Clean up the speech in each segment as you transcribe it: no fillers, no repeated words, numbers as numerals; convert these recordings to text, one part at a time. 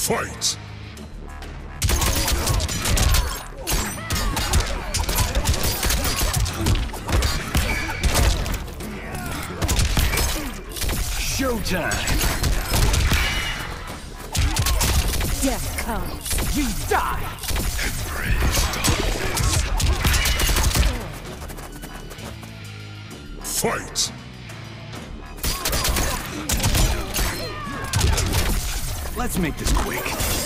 Fight! Showtime! Death comes, you die! Fight! Let's make this quick.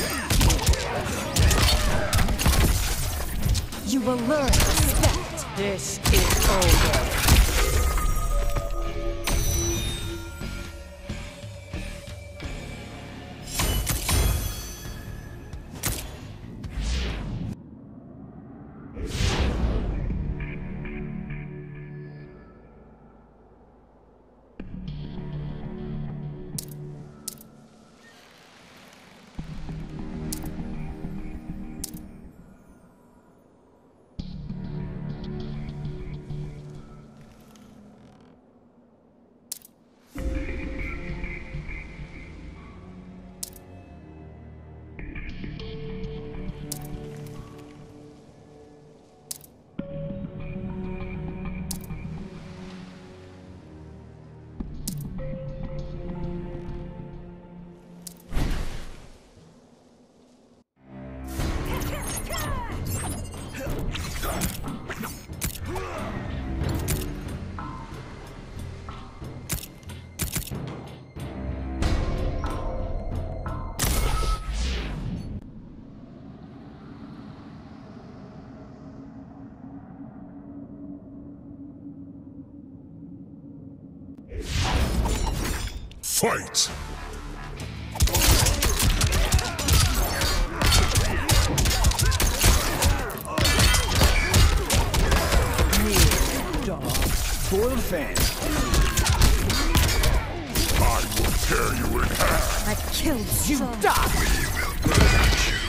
You will learn respect. This is over. Fight! Dog. For the fans. I will tear you in half! I killed you. Die! We will punish you!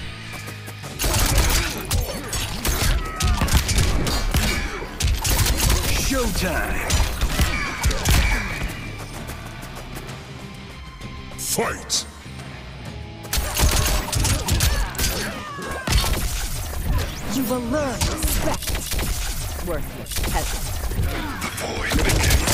Showtime! Fight! You will learn respect. Worthless peasant. The void begins!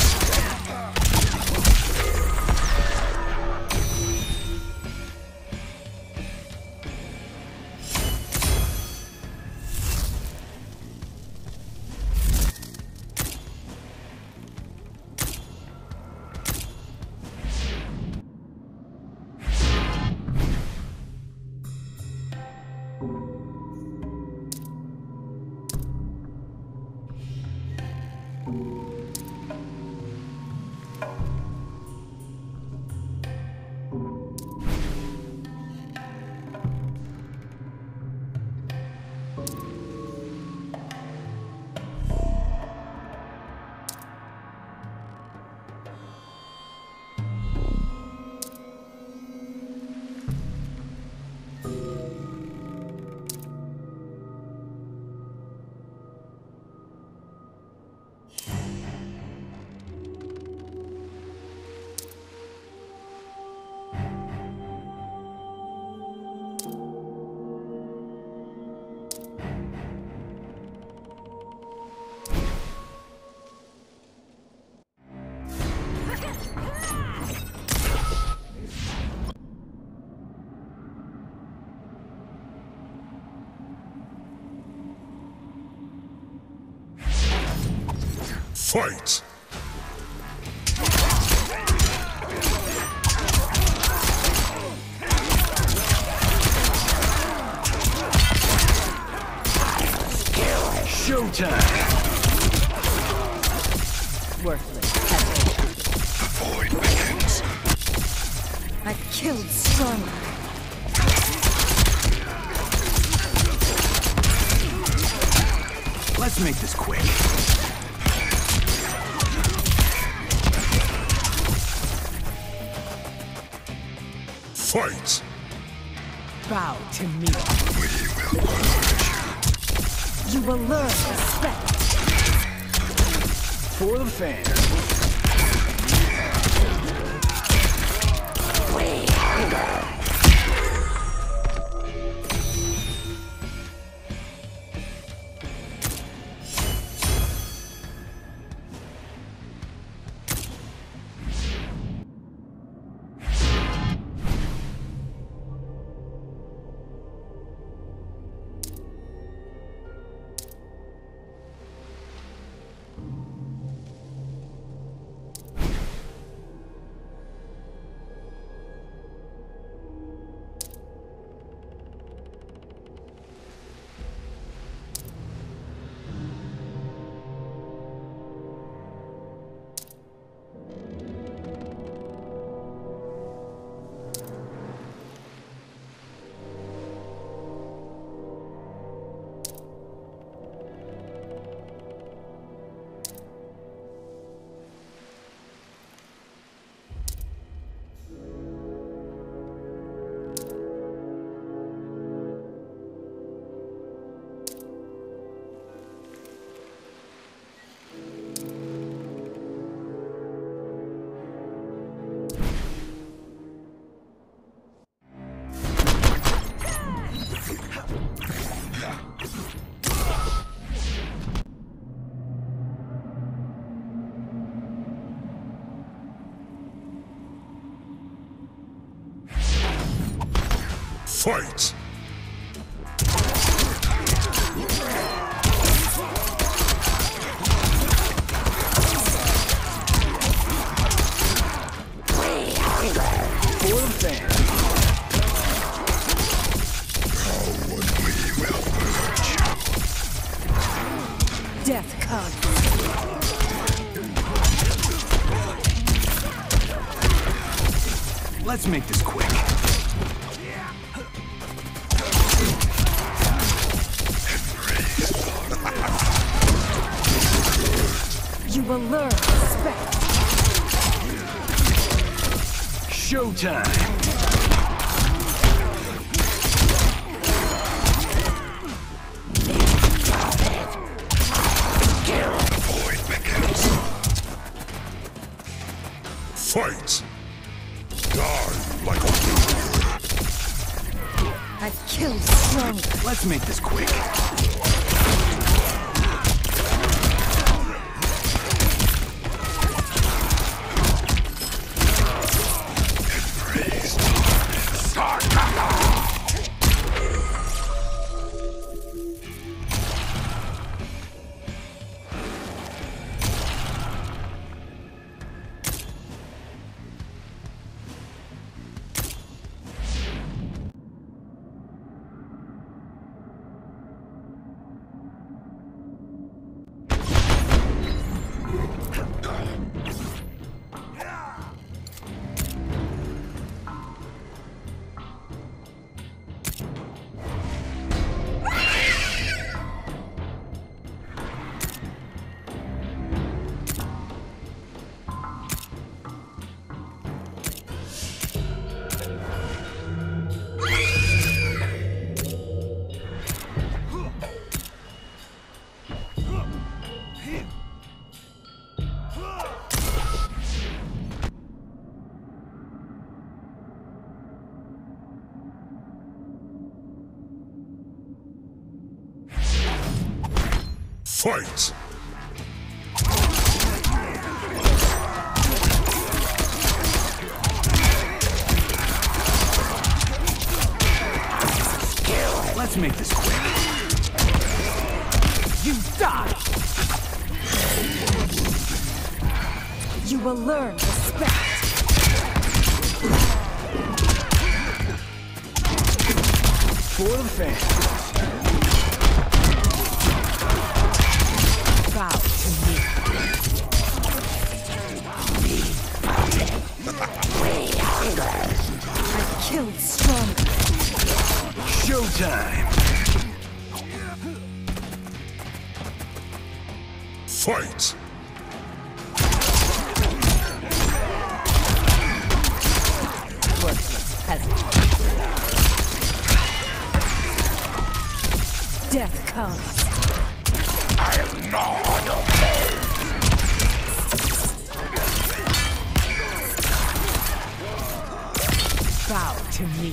Fight! Showtime! Worthless peasant. The void begins! I killed stronger. Let's make this quick. Fight! Bow to me. We will punish you! You will learn respect. For the fans. We hunger. Fight! For the fans. We will purge you. Death comes. Let's make this quick. You will learn respect. Showtime. Void begins. Fight! Die like a warrior. I kill stronger. Let's make this quick. Fight! Let's make this quick. You die. You will learn respect. For the fans. Bow to me. I killed stronger. Showtime. Fight! Worthless peasant. Death comes. Bow to me.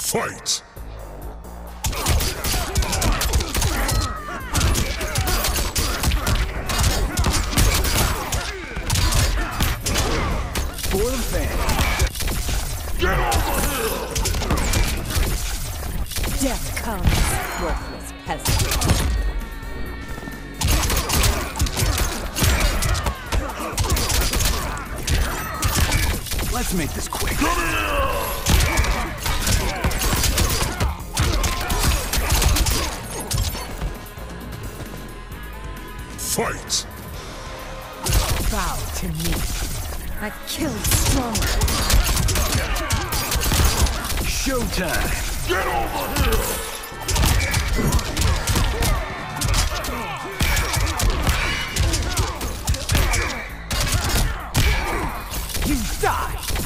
Fight! For the fans. Get over here! Death comes, worthless peasant. Let's make this quick. Fight! Bow to me. I kill stronger. Showtime. Get over here! You die.